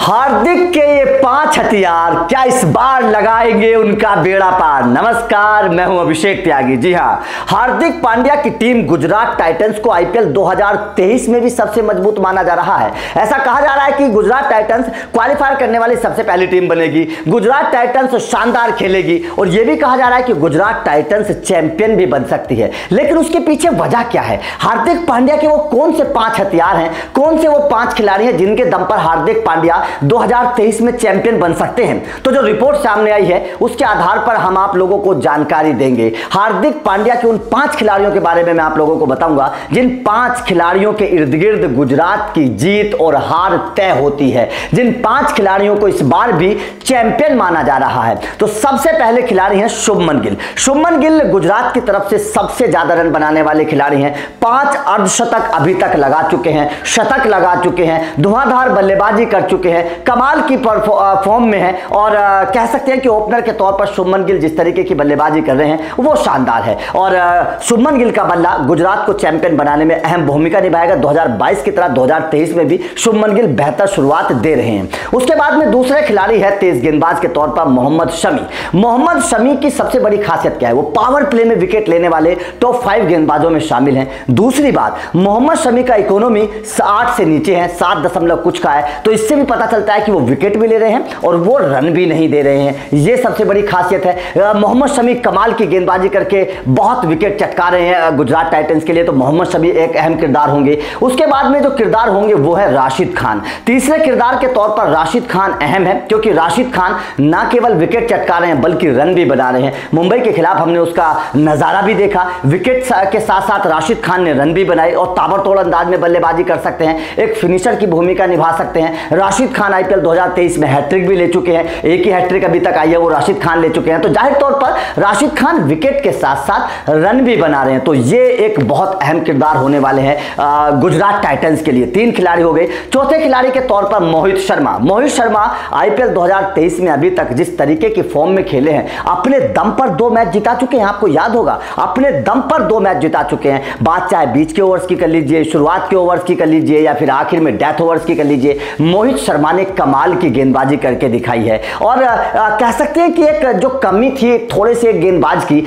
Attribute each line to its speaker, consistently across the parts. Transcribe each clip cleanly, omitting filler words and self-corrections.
Speaker 1: हार्दिक के ये 5 हथियार क्या इस बार लगाएंगे उनका बेड़ा पार। नमस्कार, मैं हूं अभिषेक त्यागी। जी हां, हार्दिक पांड्या की टीम गुजरात टाइटंस को आईपीएल 2023 में भी सबसे मजबूत माना जा रहा है। ऐसा कहा जा रहा है कि गुजरात टाइटंस क्वालिफाई करने वाली सबसे पहली टीम बनेगी। गुजरात टाइटंस शानदार खेलेगी और यह भी कहा जा रहा है कि गुजरात टाइटंस चैंपियन भी बन सकती है। लेकिन उसके पीछे वजह क्या है? हार्दिक पांड्या के वो कौन से 5 हथियार हैं, कौन से वो 5 खिलाड़ी हैं जिनके दम पर हार्दिक पांड्या 2023 में चैंपियन बन सकते हैं? तो जो रिपोर्ट सामने आई है उसके आधार पर हम आप लोगों को जानकारी देंगे। हार्दिक पांड्या के उन 5 खिलाड़ियों के बारे में मैं आप लोगों को बताऊंगा जिन 5 खिलाड़ियों के इर्द गिर्द गुजरात की जीत और हार तय होती है, जिन 5 खिलाड़ियों को इस बार भी चैंपियन माना जा रहा है। तो सबसे पहले खिलाड़ी हैं शुभमन गिल। शुभमन गिल गुजरात की तरफ से सबसे ज्यादा रन बनाने वाले खिलाड़ी हैं। 5 अर्धशतक अभी तक लगा चुके हैं, शतक लगा चुके हैं, धुआंधार बल्लेबाजी कर चुके हैं, कमाल की फॉर्म में है और कह सकते हैं कि ओपनर के तौर पर शुभमन गिल जिस तरीके की बल्लेबाजी कर रहे हैं वो शानदार है। और शुभमन गिल का बल्ला गुजरात को चैंपियन बनाने में अहम भूमिका निभाएगा। 2022 की तरह 2023 में भी शुभमन गिल बेहतर शुरुआत दे रहे हैं। उसके बाद में दूसरे खिलाड़ी है तेज गेंदबाज के तौर पर मोहम्मद शमी। मोहम्मद शमी की सबसे बड़ी खासियत क्या है? वो पावर प्ले में विकेट लेने वाले टॉप 5 गेंदबाजों में शामिल हैं। दूसरी बात, मोहम्मद शमी का इकोनॉमी 8 से नीचे है, 7 दशमलव कुछ का है। तो इससे भी पता चलता है कि वो विकेट भी ले रहे हैं और वो रन भी नहीं दे रहे हैं। ये सबसे बड़ी खासियत है। मोहम्मद शमी कमाल की गेंदबाजी करके बहुत विकेट चटका रहे हैं गुजरात टाइटंस के लिए, तो मोहम्मद शमी एक अहम किरदार होंगे। उसके बाद में जो किरदार होंगे वो है राशिद खान। तीसरे किरदार के तौर पर राशिद खान अहम है, क्योंकि राशिद खान ना केवल विकेट चटका रहे हैं बल्कि रन भी बना रहे हैं। मुंबई के खिलाफ हमने उसका नजारा भी देखा, विकेट के साथ साथ राशिद खान ने रन भी बनाए और ताबड़तोड़ अंदाज में बल्लेबाजी कर सकते हैं, एक फिनिशर की भूमिका निभा सकते हैं। राशिद खान आईपीएल 2023 में हैट्रिक भी ले चुके हैं, एक ही हैट्रिक अभी तक आई है वो राशिद खान ले चुके हैं। तो जाहिर तौर पर राशिद खान विकेट के साथ साथ रन भी बना रहे हैं, तो ये एक बहुत अहम किरदार होने वाले हैं गुजरात टाइटंस के लिए। 3 खिलाड़ी हो गए। चौथे खिलाड़ी के तौर पर मोहित शर्मा। मोहित शर्मा आईपीएल 2023 में अभी तक जिस तरीके की फॉर्म में खेले हैं, अपने दम पर 2 मैच जिता चुके हैं। आपको याद होगा, अपने दम पर 2 मैच जिता चुके हैं। बात चाहे बीच के ओवर्स की कर लीजिए, शुरुआत के ओवर्स की कर लीजिए या फिर आखिर में डेथ ओवर्स की कर लीजिए, मोहित शर्मा ने कमाल की गेंदबाजी करके दिखाई है। और कह सकते हैं कि एक जो कमी थी थोड़े से गेंदबाज की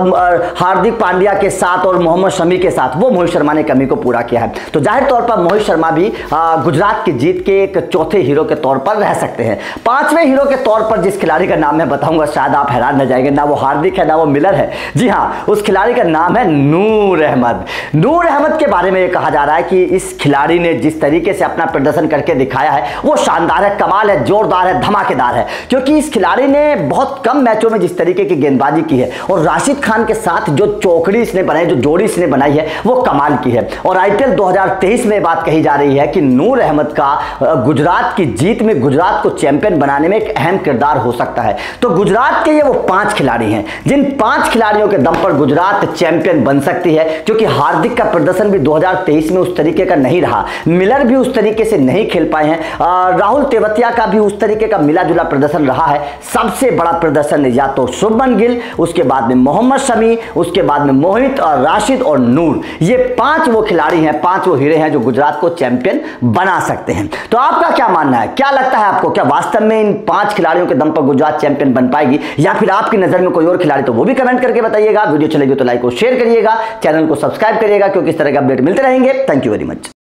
Speaker 1: हार्दिक पांड्या के साथ और मोहम्मद शमी के साथ, वो मोहित शर्मा ने कमी को पूरा किया है। तो जाहिर तौर पर मोहित शर्मा भी गुजरात की जीत के एक चौथे हीरो के तौर पर रह सकते हैं। 5वें हीरो के तौर पर जिस खिलाड़ी का नाम मैं बताऊंगा शायद आप हैरान रह जाएंगे, ना वो हार्दिक है ना वो मिलर है। जी हाँ, उस खिलाड़ी का नाम है नूर अहमद। नूर अहमद के बारे में यह कहा जा रहा है कि इस खिलाड़ी ने जिस तरीके से अपना प्रदर्शन करके दिखाया है वो शानदार है, कमाल है, जोरदार है, धमाकेदार है। क्योंकि इस खिलाड़ी ने बहुत कम मैचों में जिस तरीके की गेंदबाजी की है और राशिद खान के साथ जो चौकड़ी इसने बनाई, जो जोड़ी इसने बनाई है वो कमाल की है। और आईपीएल 2023 में बात कही जा रही है कि नूर अहमद का गुजरात की जीत में, गुजरात को चैंपियन बनाने में एक अहम किरदार हो सकता है। तो गुजरात के ये वो 5 खिलाड़ी हैं जिन 5 खिलाड़ियों के दम पर गुजरात चैंपियन बन सकती है। क्योंकि हार्दिक का प्रदर्शन भी 2023 में उस तरीके का नहीं रहा, मिलर भी उस तरीके से नहीं खेल पाए हैं, राहुल तेवतिया का भी उस तरीके का मिला जुला प्रदर्शन रहा है। सबसे बड़ा प्रदर्शन या तो शुभमन गिल, उसके बाद में मोहम्मद शमी, उसके बाद में मोहित और राशिद और नूर, ये 5 वो खिलाड़ी हैं, 5 वो हीरे हैं जो गुजरात को चैंपियन बना सकते हैं। तो आपका क्या मानना है? क्या लगता है आपको, क्या वास्तव में इन 5 खिलाड़ियों के दम पर गुजरात चैंपियन बन पाएगी या फिर आपकी नजर में कोई और खिलाड़ी? तो वो भी कमेंट करके बताइएगा। वीडियो चलेगी तो लाइक और शेयर करिएगा, चैनल को सब्सक्राइब करिएगा क्योंकि इस तरह के अपडेट मिलते रहेंगे। Thank you very much.